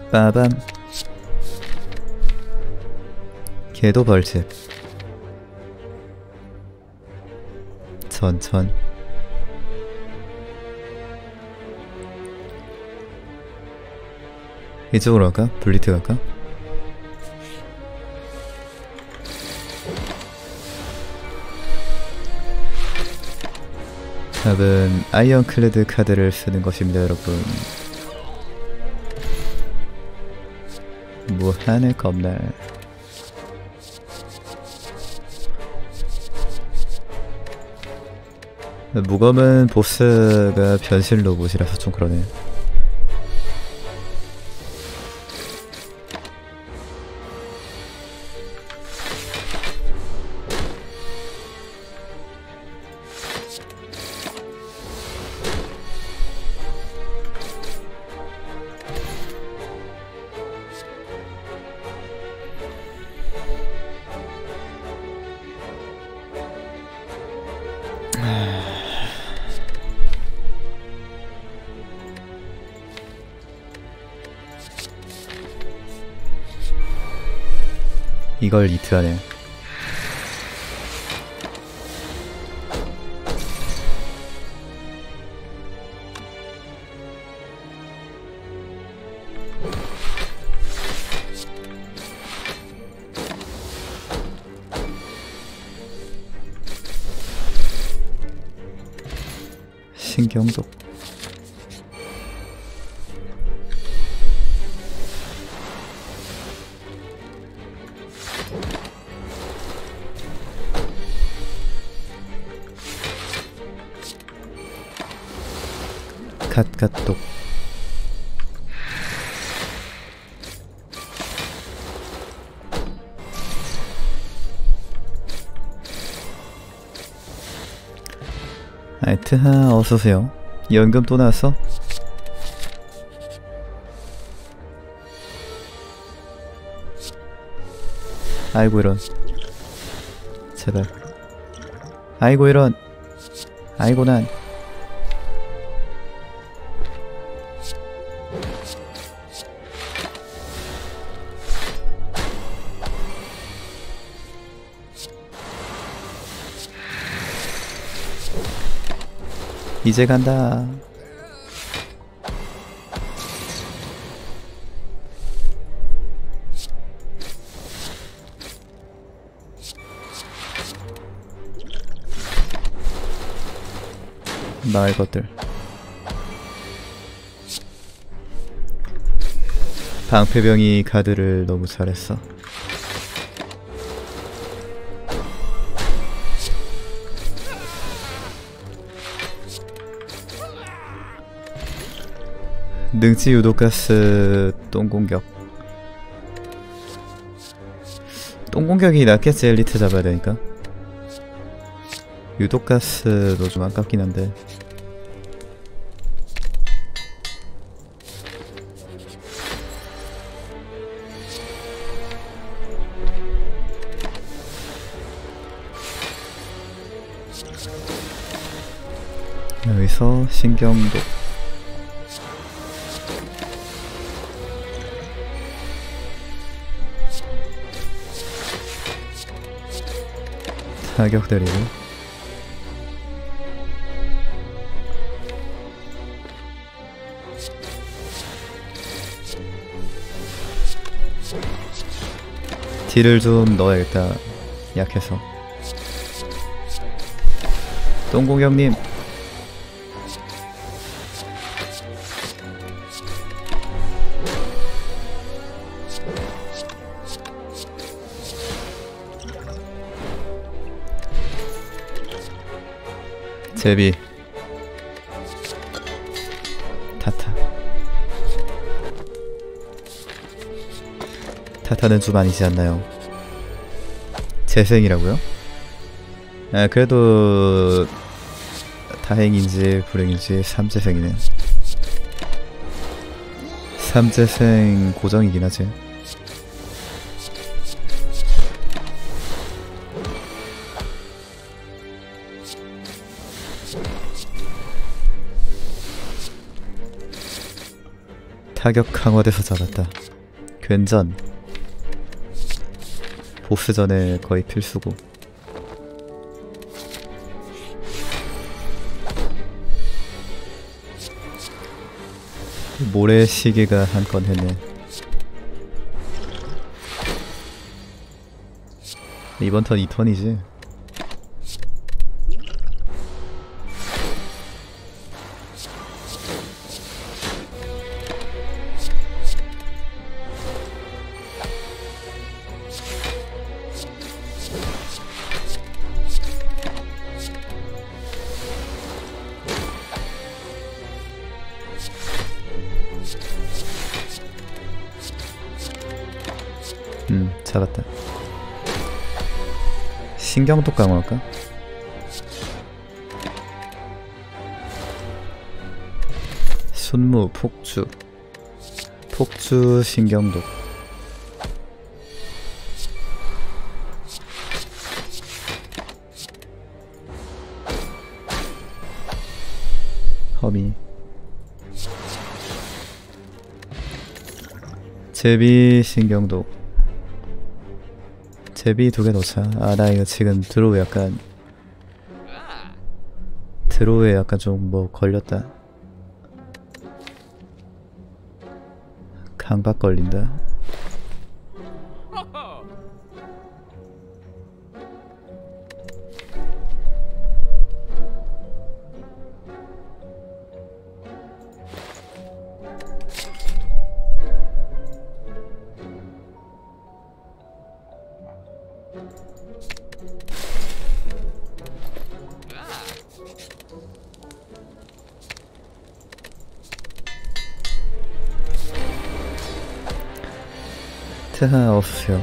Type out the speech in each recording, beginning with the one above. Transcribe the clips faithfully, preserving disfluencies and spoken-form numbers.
빠밤. 걔도 벌집. 전천. 이쪽으로 갈까? 블리트 갈까? 답은 아이언클레드 카드를 쓰는 것입니다, 여러분. 무한의 검날. 무검은 보스가 변신 로봇이라서 좀 그러네. 이걸 리트하네. 신경독. 갓갓독. 아이트하 어서오세요. 연금 또 나왔어? 아이고 이런. 제발. 아이고 이런. 아이고 난. 이제 간다. 마을 것들. 방패병이 가드를 너무 잘했어. 능치 유도가스 똥공격. 똥공격이 낫겠지, 엘리트 잡아야 되니까. 유도가스도 좀 아깝긴 한데. 여기서 신경독. 타격 때리고. 딜을 좀 넣어야겠다. 약해서. 똥공격님. 제비. 타타. 타타는 좀 아니지 않나요? 재생이라고요? 아 그래도 다행인지 불행인지 삼재생이네. 삼재생 고정이긴 하지. 타격 강화돼서 잡았다. 괜전 보스전에 거의 필수고. 모래시계가 한 건 했네. 이번 턴 이 턴이지. 음, 잡았다. 신경독 강화할까? 순무, 폭주 폭주, 신경독. 허미 제비, 신경독. 제비 두 개 넣자. 아, 나 이거 지금 드로우 약간 드로우에 약간 좀 뭐 걸렸다. 강박 걸린다. 트하 없어요.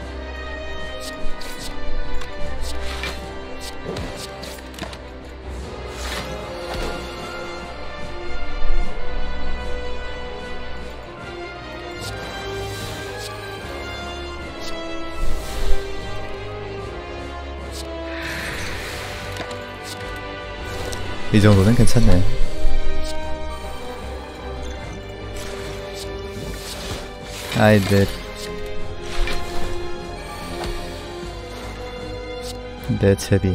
이 정도는 괜찮네. 아이, 내 내 제비.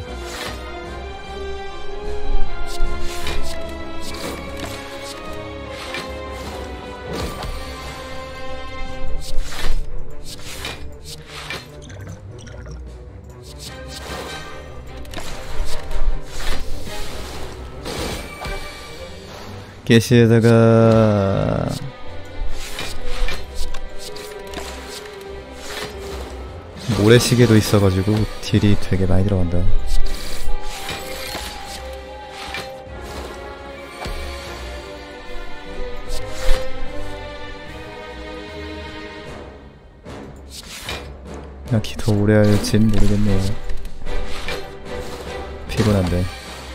게시에다가 모래시계도 있어가지고 딜이 되게 많이 들어간다. 약히 더 오래 할진 모르겠네요. 피곤한데.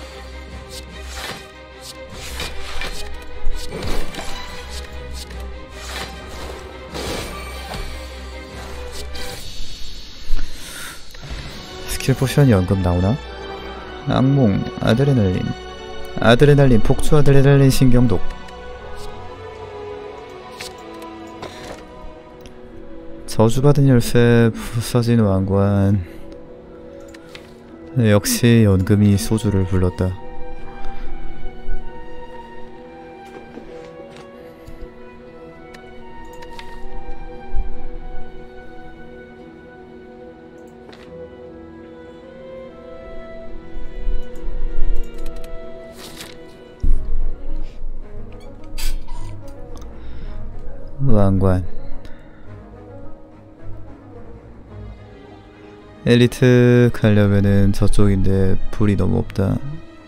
스킬 포션이 연금 나오나? 악몽, 아드레날린 아드레날린, 폭주 아드레날린, 신경독. 저주받은 열쇠, 부서진 왕관. 역시 연금이 소주를 불렀다. 왕관. 엘리트 가려면은 저쪽인데 불이 너무 없다.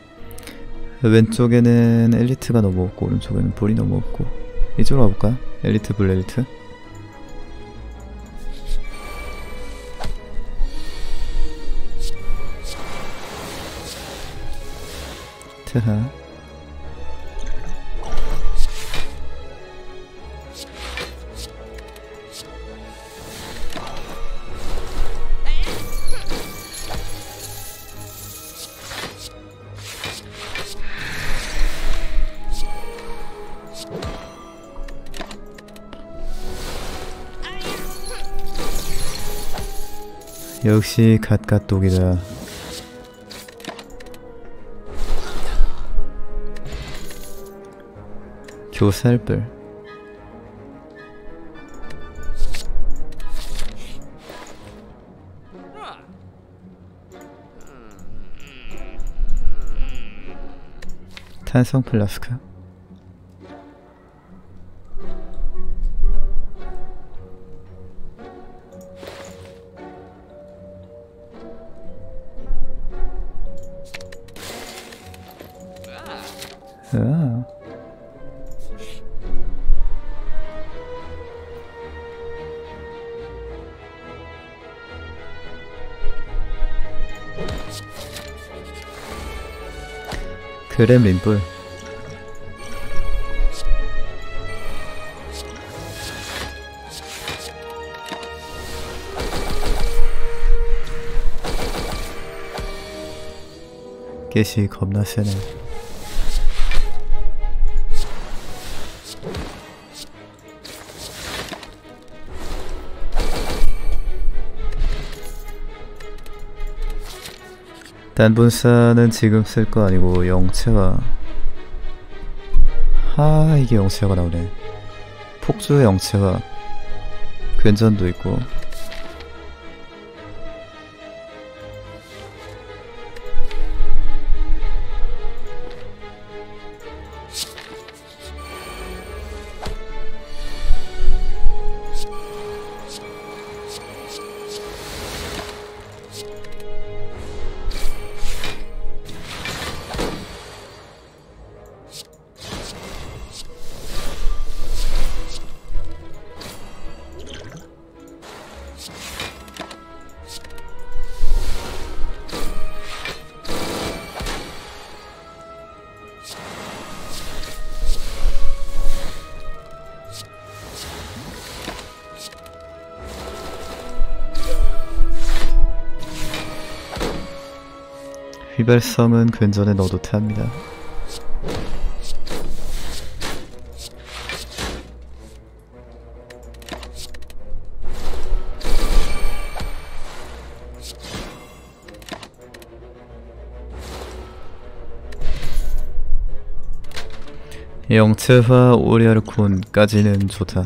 왼쪽에는 엘리트가 너무 없고 오른쪽에는 불이 너무 없고. 이쪽으로 가볼까? 엘리트, 불, 엘리트. 트하. 역시 갓갓독이다. 교살불. 탄성 플라스크. 아. 그렘린불. get이 겁나 세네. 단분사는 지금 쓸 거 아니고 영체화. 하, 이게 영체화가 나오네. 폭주의 영체화. 괜전도 있고. 휘발성은 근전에 넣어도 탑니다. 영체화 오리아르콘까지는 좋다.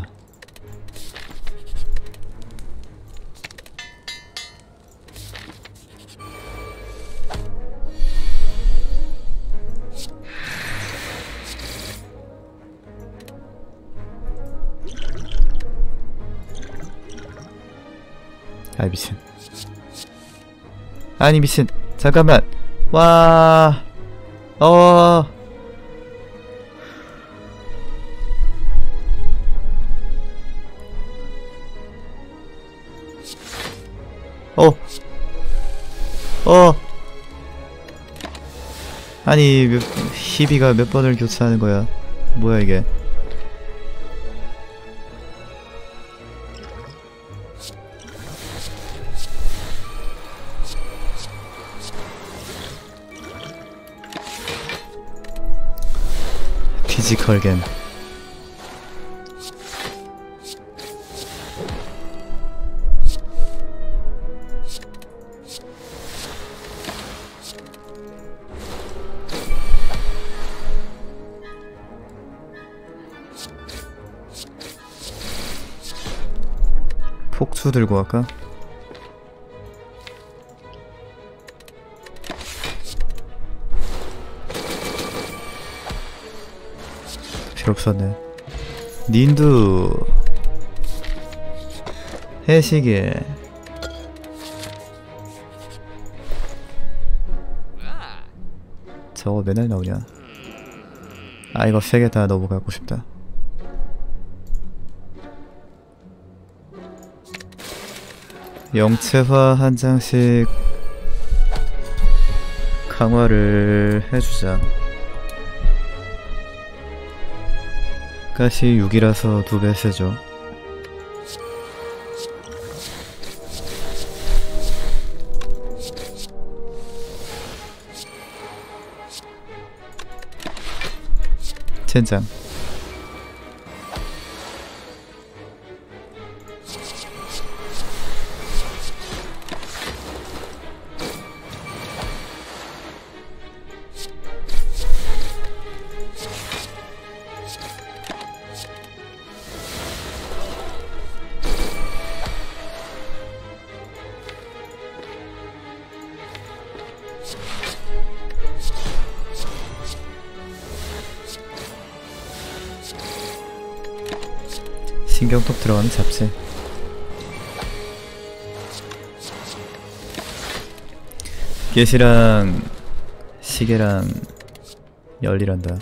아 미친. 아니 미친. 잠깐만. 와. 어. 어. 어. 아니 몇, 희비가 몇 번을 교차하는 거야. 뭐야 이게. 피지컬 겜. 폭주 들고 갈까? 필요 없었네. 닌두 해시계. 저거 맨날 나오냐? 아 이거 세 개 다 너무 갖고 싶다. 영체화 한 장씩 강화를 해주자. 가시 육이라서 두 배 세죠. 젠장. 신경톡 들어가는 잡지. get이랑 시계랑 열리란다.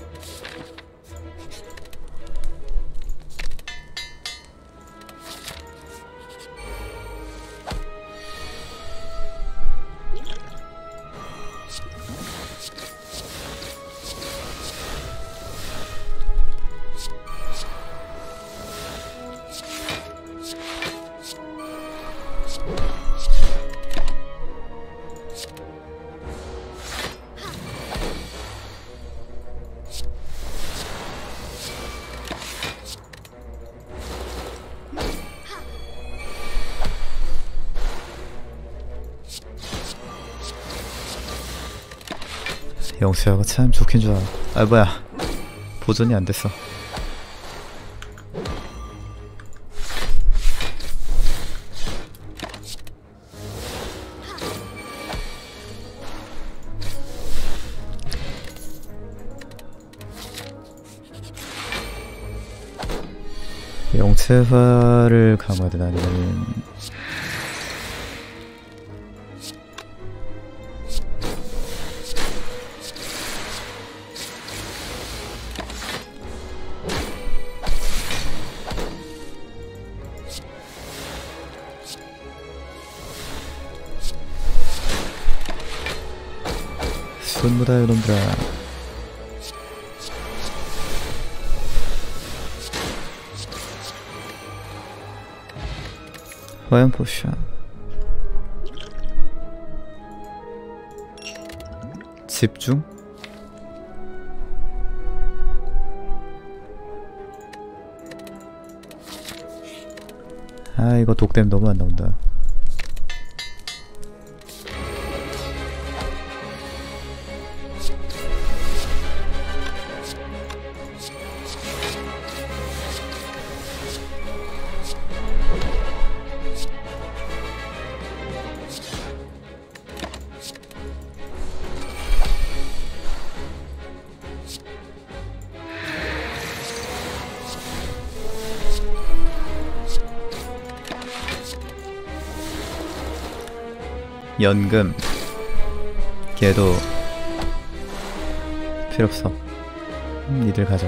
영수야가 참 좋긴 좋아. 아 뭐야, 보존이 안 됐어. 영체화를 강화든 아니면 손무다 이놈들아. 화염 포션 집중? 아 이거 독댐 너무 안 나온다. 연금 걔도 필요없어. 음, 니들 가져.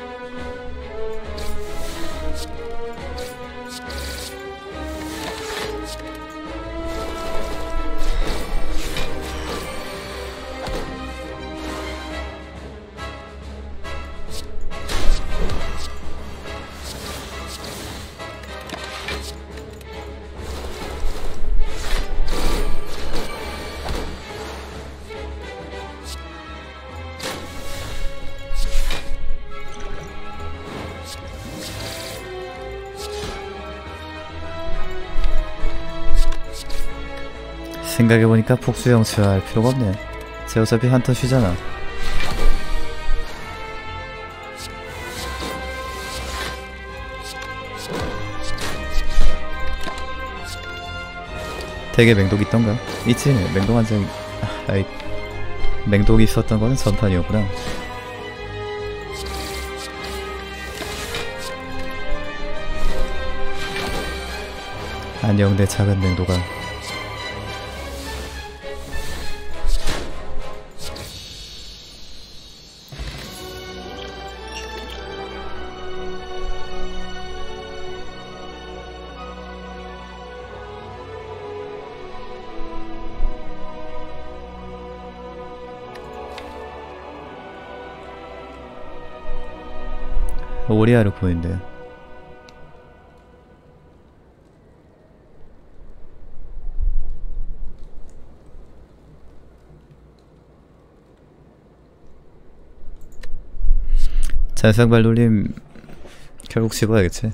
생각해보니까 폭수 영치할 필요가 없네. 쟤 어차피 한턴 쉬잖아. 되게 맹독 있던가? 있지. 맹독 한 장. 아, 아이, 맹독이 있었던 거는 전판이었구나. 안녕 내 작은 맹독아. 오리아를 보인대. 잔상발놀림 결국 씹어야겠지.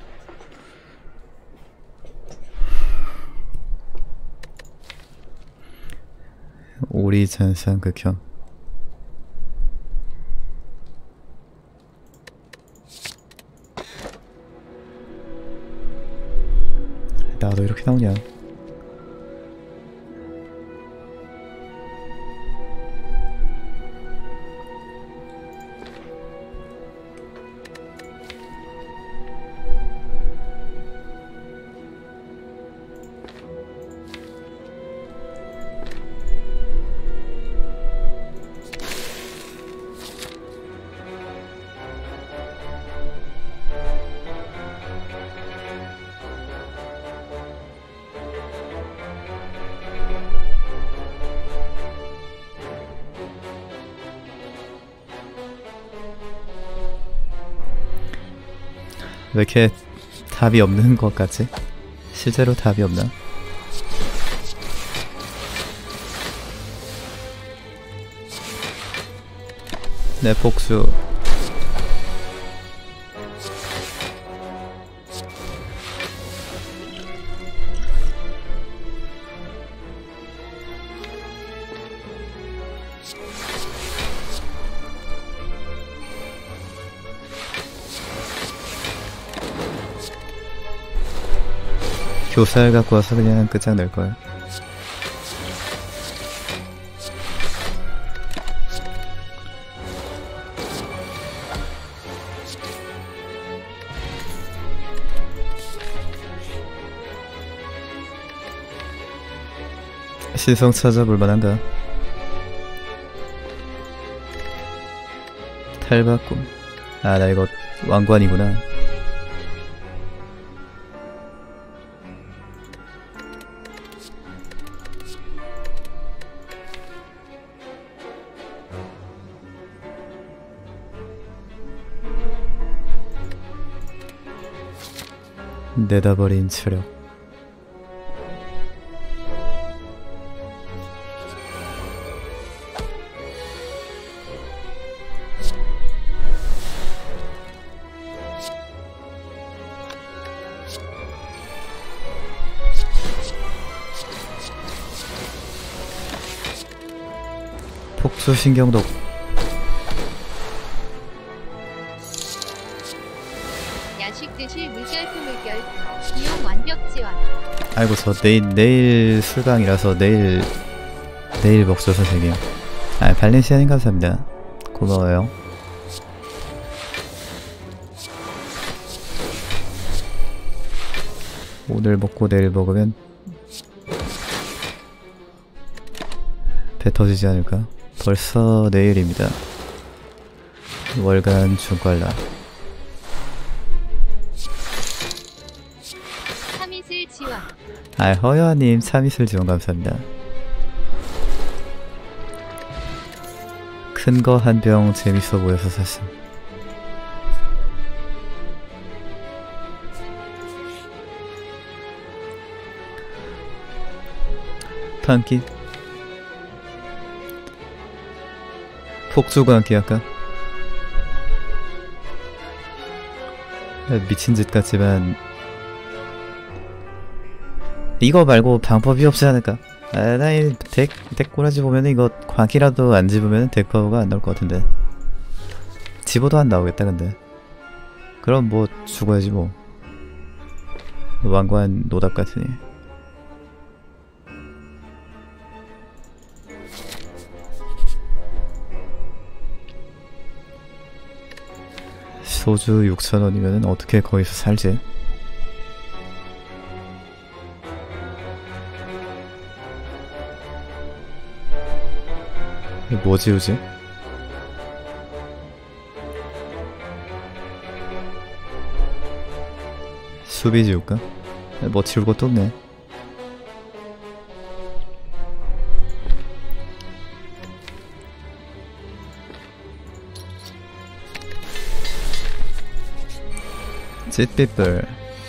오리 잔상 극혐. 나도 이렇게 나오냐. 왜 이렇게 답이 없는 것 같지? 실제로 답이 없나? 네, 복수. 교살 갖고 와서 그냥 끝장낼걸. 신성 찾아볼 만한가? 탈바꿈. 아, 나 이거 왕관이구나. 내다버린 체력. 폭수 신경독. 야식 드실 물결표 물결 비용 완벽 지원. 아이고, 저 내일 내일 술강이라서 내일 내일 먹죠 선생님. 아, 발렌시아님 감사합니다. 고마워요. 오늘 먹고 내일 먹으면 배 터지지 않을까? 벌써 내일입니다. 월간 중괄라. 참이슬 지원. 아, 허여님 참이슬 지원 감사합니다. 큰 거 한 병 재밌어 보여서 샀음. 판기 폭주가 함께 할까? 미친 짓 같지만 이거 말고 방법이 없지 않을까? 아, 나 이 덱, 덱 꼬라지 보면 이거 광기라도 안 집으면 덱 파워가 안 나올 것 같은데. 집어도 안 나오겠다 근데. 그럼 뭐 죽어야지 뭐. 왕관 노답 같으니. 소주 육천 원이면 어떻게 거기서 살지? 뭐 지우지? 수비 지울까? 뭐 지울 것도 없네. 찢빛불.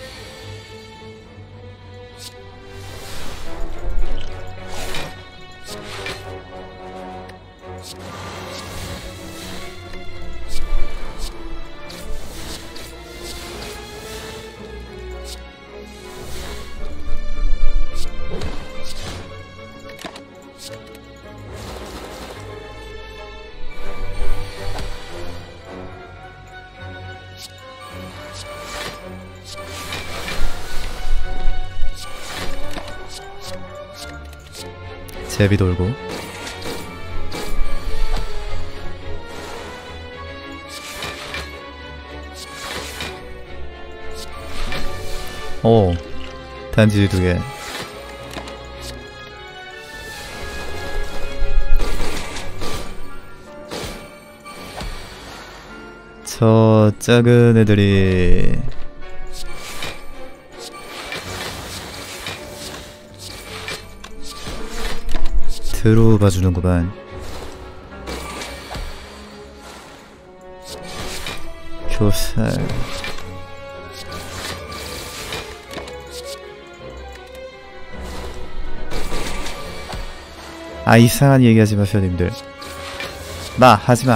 제비 돌고. 오, 단지 두 개. 저 작은 애들이 들어봐 주는구만. 교살. 아 이상한 얘기 하지 마세요 님들. 마 하지마.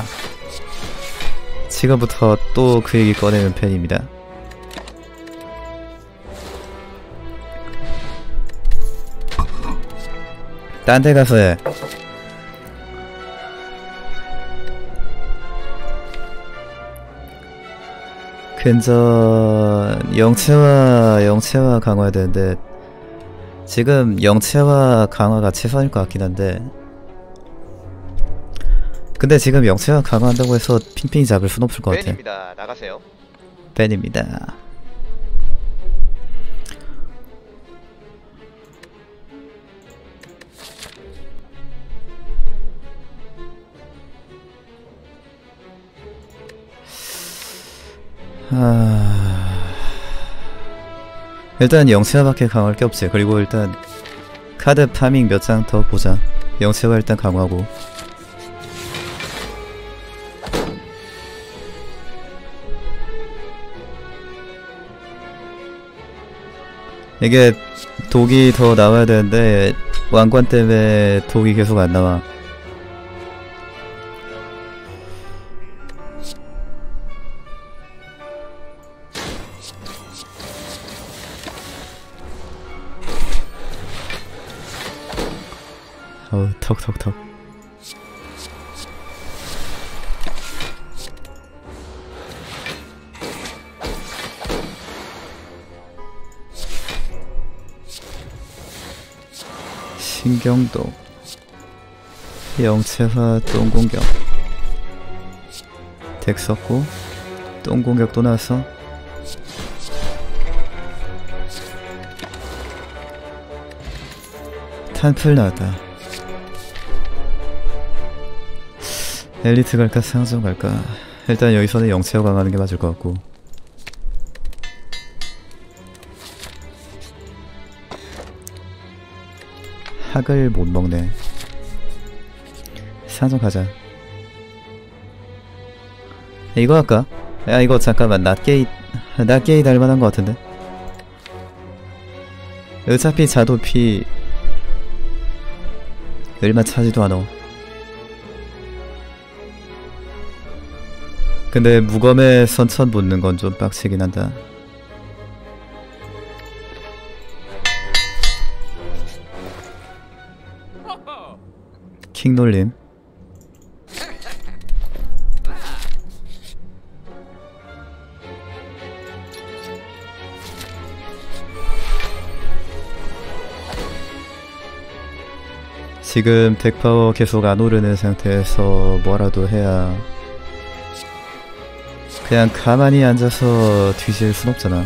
지금부터 또 그 얘기 꺼내는 편입니다. 딴 데 가서 해. 근전 영체화 영체화 강화해야 되는데 지금 영체화 강화가 최선일 것 같긴 한데 근데 지금 영체화 강화한다고 해서 핑핑이 잡을 순 없을 것 같아. 벤입니다. 나가세요. 벤입니다. 아... 일단 영체화밖에 강화할 게 없지. 그리고 일단 카드 파밍 몇 장 더 보자. 영체화 일단 강화하고 이게 독이 더 나와야 되는데 왕관 때문에 독이 계속 안 나와. 어우 턱턱턱. 신경도 영체화 똥공격 덱 썼고 똥공격 또 나왔어. 탄풀 나왔다. 엘리트 갈까 상점 갈까. 일단 여기서는 영체화 강하는 게 맞을 것 같고 학을 못 먹네. 상점 가자. 이거 할까? 야 이거 잠깐만 낫게이 낫게이 달만한 것 같은데. 어차피 자도피 얼마 차지도 않아. 근데 무검에 선천 붙는 건 좀 빡치긴 한다. 킹놀림 지금 덱파워 계속 안 오르는 상태에서 뭐라도 해야. 그냥 가만히 앉아서 뒤질 순 없잖아.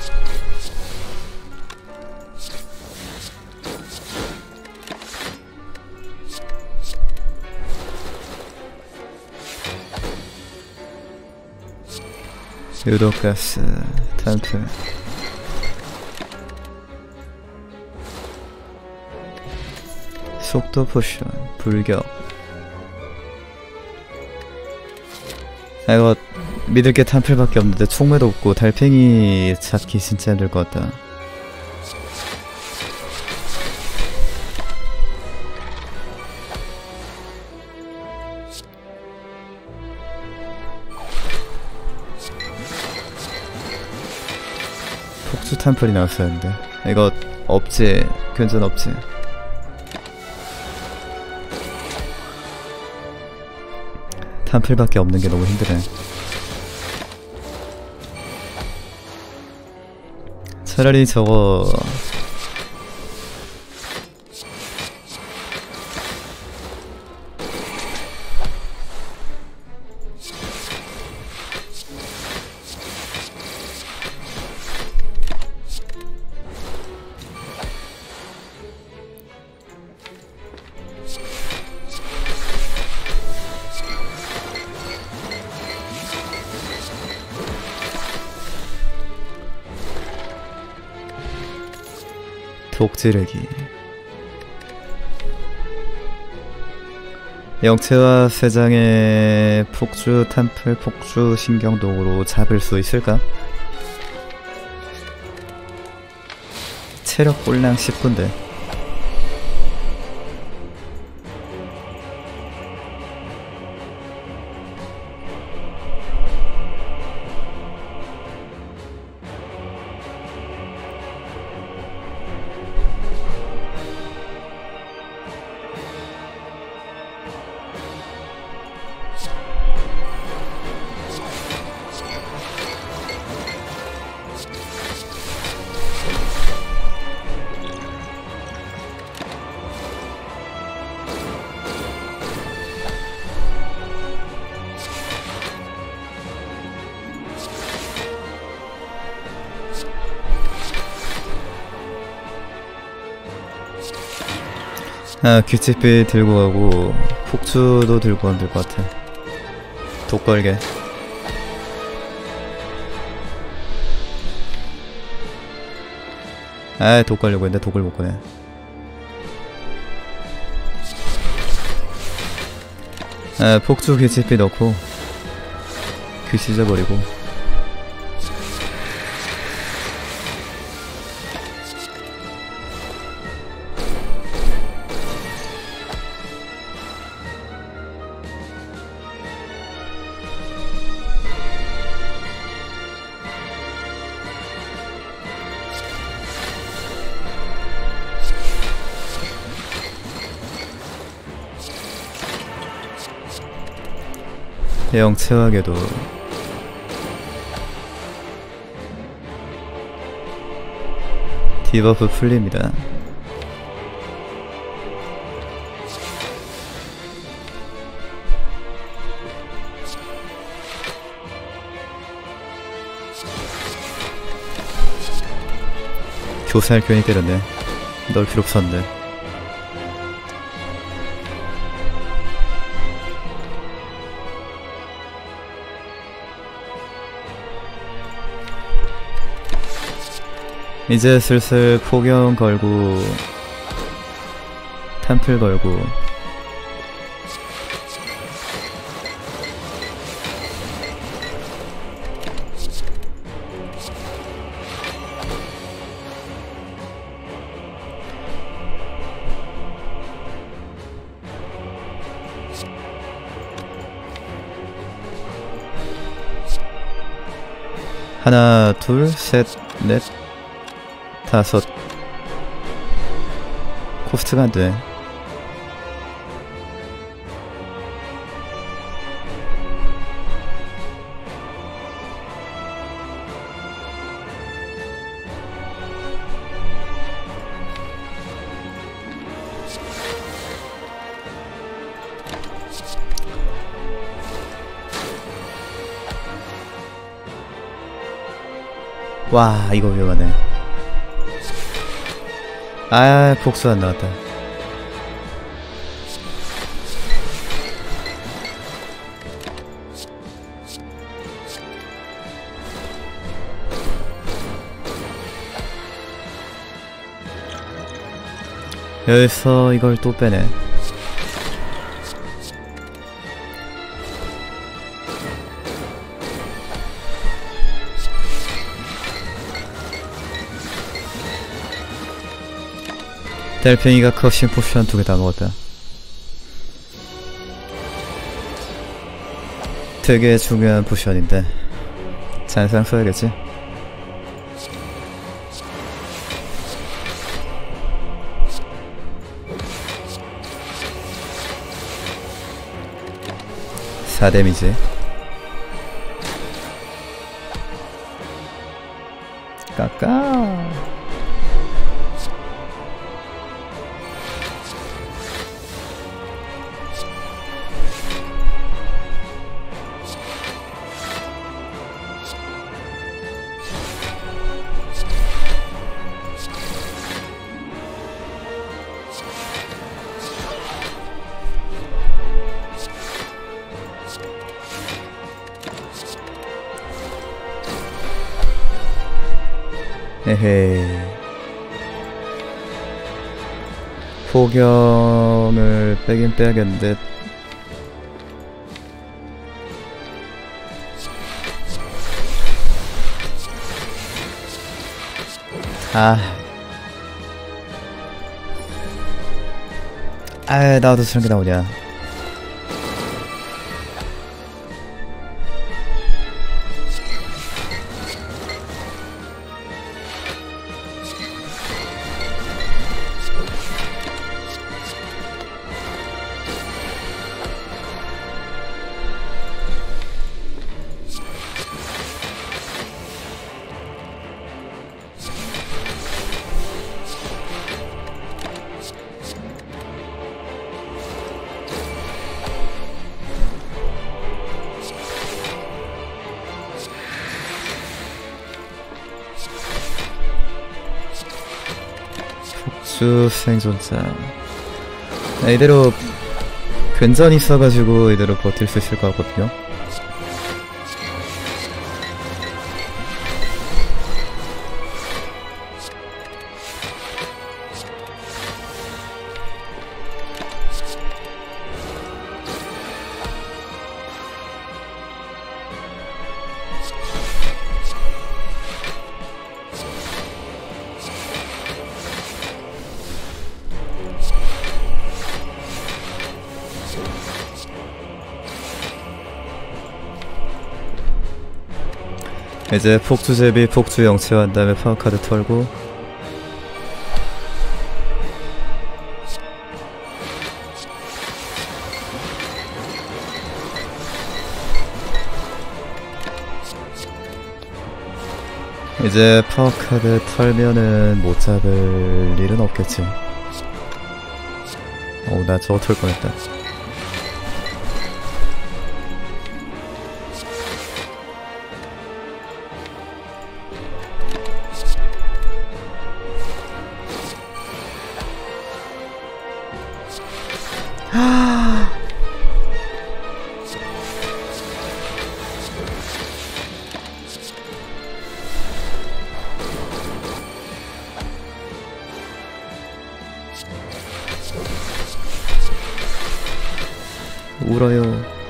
유독가스 탄프 속도 포션 불격. 아 이거 믿을 게 탄플밖에 없는데 총매도 없고 달팽이 잡기 진짜 힘들 것 같다. 폭주 탄플이 나왔어야 했는데 이거 없지. 근전 없지. 탄플밖에 없는 게 너무 힘드네. 차라리 저거 독지르기 영체화 세 장의 폭주 탄플 폭주 신경독으로 잡을 수 있을까? 체력 꼴랑 십 분대 아, 귀치빛 들고 가고 폭주도 들고 가면 될 것 같아. 독걸개. 아, 독 걸려고 했는데 독을 못 꺼내. 아, 폭주 귀치빛 넣고 귀 찢어버리고. 영체하게도 디버프 풀립니다. 교살 괜히 때렸네. 널 필요 없었는데. 이제 슬슬 포경 걸고 템플 걸고 하나 둘 셋 넷 다섯. 코스트가 안돼. 와, 이거 위험하네. 아, 복수 안 나왔다. 여기서 이걸 또 빼네. 달팽이가 컷신 포션 두 개 다 먹었다. 되게 중요한 포션인데 잔상 써야겠지? 사 데미지. 까까. 에헤이. 포경을 빼긴 빼야겠는데 아, 아, 나도 저런 게 나오냐. 주 생존자. 아, 이대로 근전 있어가지고 이대로 버틸 수 있을 것 같거든요. 이제 폭주 제비, 폭주 영체한 다음에 파워카드 털고 이제 파워카드 털면은 못 잡을 일은 없겠지. 어우, 나 저거 털 뻔했다. 울어요.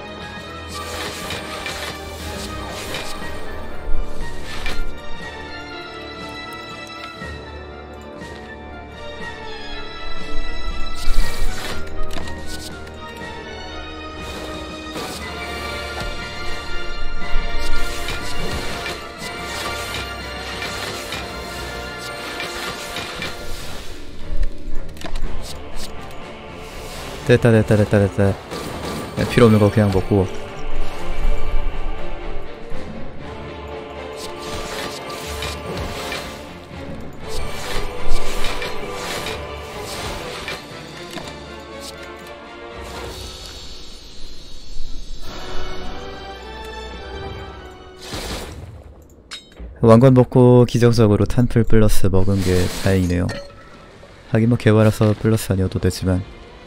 됐다 됐다 됐다 됐다. 야, 필요 없는 거 그냥 먹고. 왕관 먹고 기적적으로 탄풀 플러스 먹은 게 다행이네요. 하긴 뭐 개발라서 플러스 아니어도 되지만.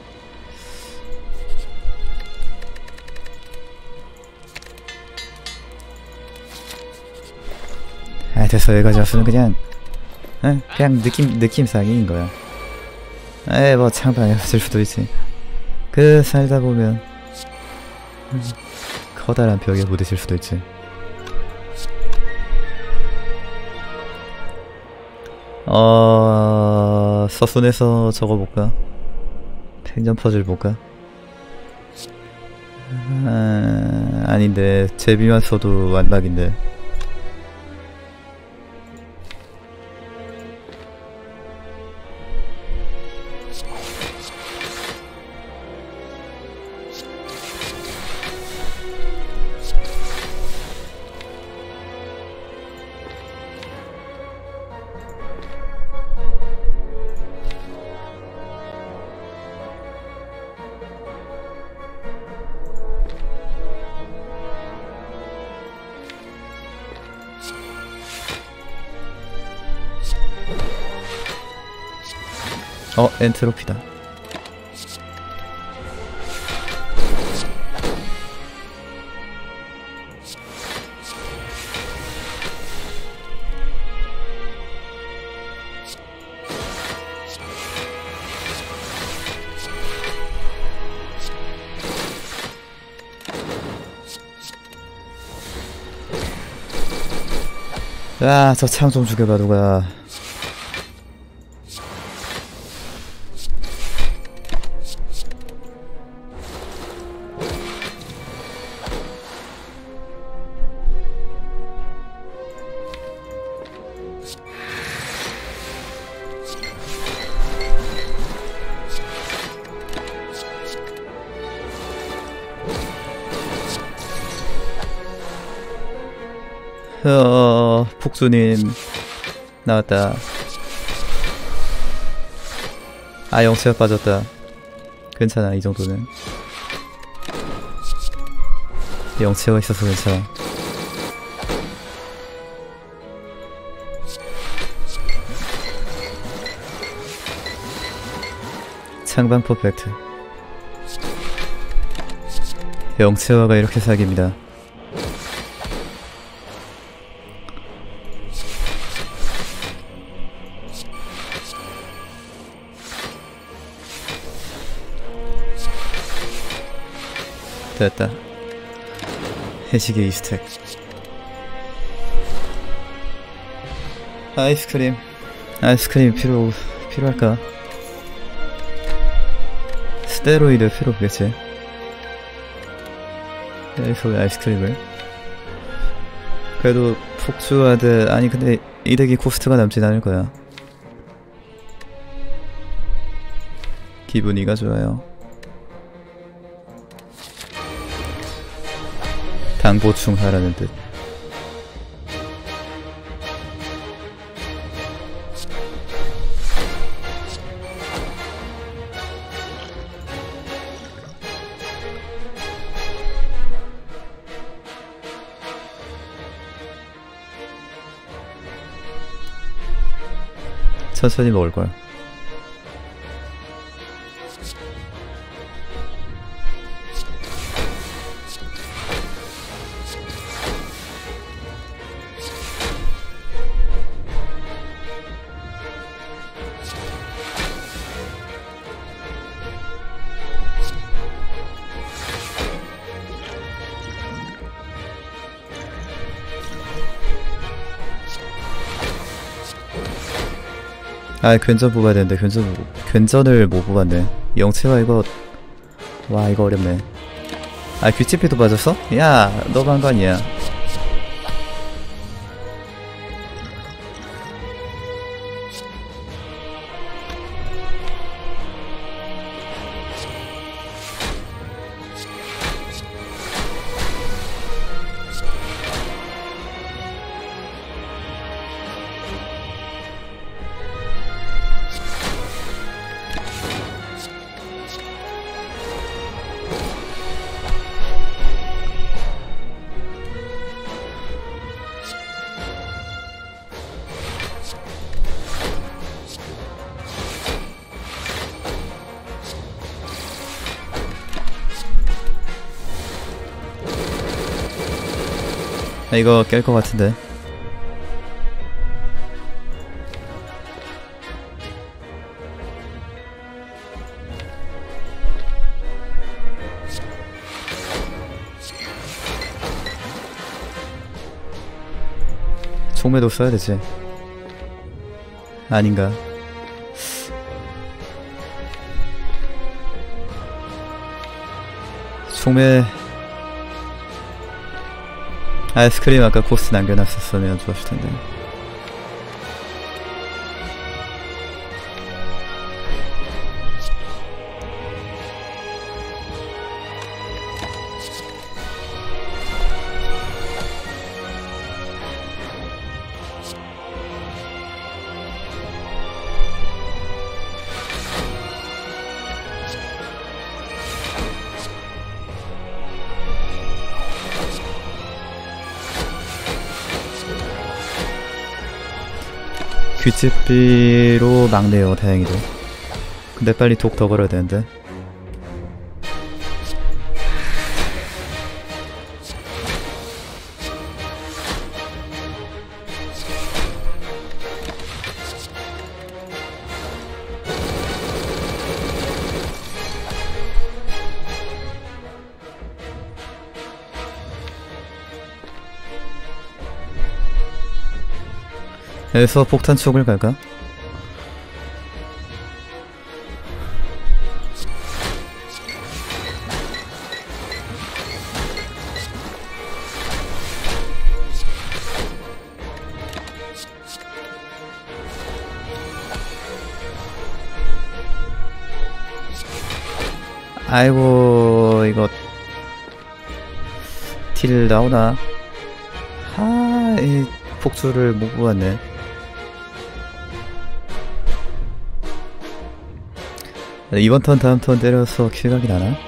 아, 됐어. 여기까지 왔으면 그냥 에? 그냥 느낌, 느낌상인 거야. 에, 뭐 창방에 맞을 수도 있지. 그 살다 보면 음, 커다란 벽에 부딪힐 수도 있지. 어... 서순에서 저거 볼까? 팽전 퍼즐 볼까? 아... 아닌데 제비만 써도 완박인데. 어, 엔트로피다. 야, 저 창 좀 죽여봐, 누가. 어, 폭주님 나왔다. 아, 영체가 빠졌다. 괜찮아, 이 정도는. 영체가 있어서 괜찮아. 창방 퍼펙트. 영체화가 이렇게 사기입니다. 됐다. 해시계 이 스택. 아이스크림. 아이스크림 필요, 필요할까? 스테로이드 필요 없겠지. 여기서 왜 아이스크림을? 그래도 폭주하드, 아니 근데 이 덱이 코스트가 남진 않을 거야. 기분이가 좋아요. 당 보충하라는 듯. 천천히 먹을걸. 아, 괜전 뽑아야 되는데 괜전 괜전을 못 뽑았네. 영체화 이거, 와 이거 어렵네. 아, 귀치피도 빠졌어? 야, 너가 한 거 아니야. 아, 이거 깰 것 같은데. 총매도 써야 되지. 아닌가? 총매. 아이스크림 아까 코스 남겨놨었으면 좋았을 텐데. 귀집비로 막네요, 다행히도. 근데 빨리 독 더 걸어야 되는데. 여기서 폭탄 쪽을 갈까? 아이고, 이거 딜 나오나? 하, 이 폭주를 못 보았네. 이번 턴 다음 턴 때려서 킬각이 나나?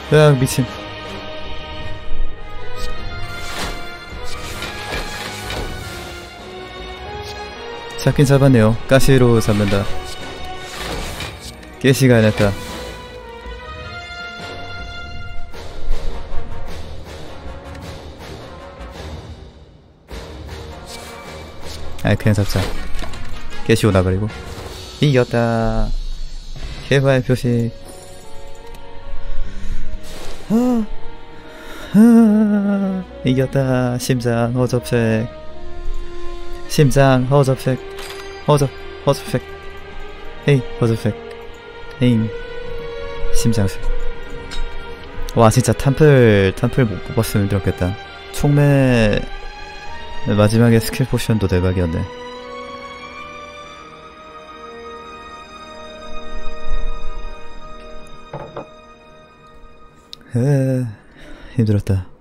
으악 미친. 잡긴 잡았네요. 가시로 잡는다. 깨시가 아녔다. 아 그냥 잡자. 깨시 오나 버리고. 이겼다. 개발 표시. 아, 아, 이겼다. 심장 허접색. 심장 허접색. 허접 허접색. 헤이 허접색. 헤잉 심장색. 와 진짜 탐플 탐플 못 뽑았으면 들었겠다. 총매 마지막에 스킬 포션도 대박이었네. 으 힘들었다.